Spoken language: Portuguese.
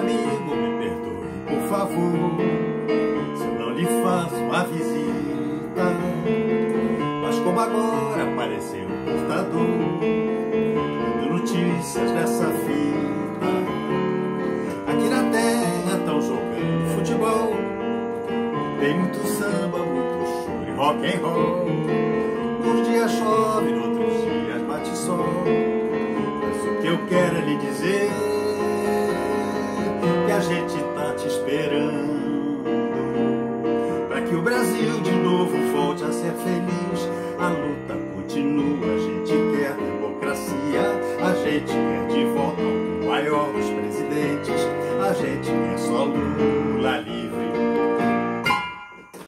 amigo, me perdoe, por favor, se eu não lhe faço uma visita. Mas como agora apareceu o portador, dando notícias dessa fita. Aqui na terra estão jogando futebol, tem muito samba, muito choro e rock and roll. Uns dias chove, noutros dias bate sol. Mas o que eu quero é lhe dizer